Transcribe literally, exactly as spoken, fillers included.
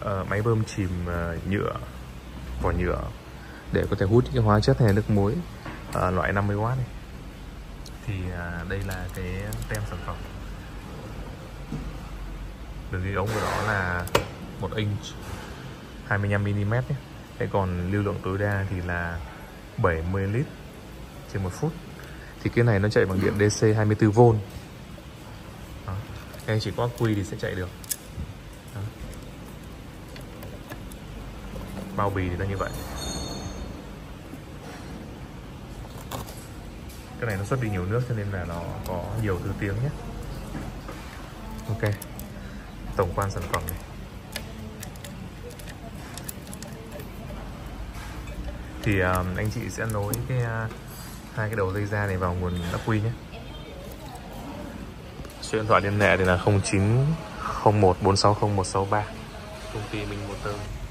uh, máy bơm chìm uh, nhựa, vỏ nhựa để có thể hút những cái hóa chất hay nước muối uh, loại năm mươi oát này. Thì uh, đây là cái tem sản phẩm. Đường ghi ống của nó là một inch hai mươi lăm mi-li-mét nhé. Thế còn lưu lượng tối đa thì là bảy mươi lít trên một phút. Thì cái này nó chạy bằng điện đê xê hai mươi tư vôn. Đó. Anh chỉ có quy thì sẽ chạy được. Đó. Bao bì thì nó như vậy. Cái này nó xuất đi nhiều nước cho nên là nó có nhiều thứ tiếng nhé. Ok, tổng quan sản phẩm này. Thì uh, anh chị sẽ nối cái uh, hai cái đầu dây ra này vào nguồn ắc quy nhé. Số điện thoại liên hệ thì là không chín không một bốn sáu không một sáu ba, công ty Minh Motor.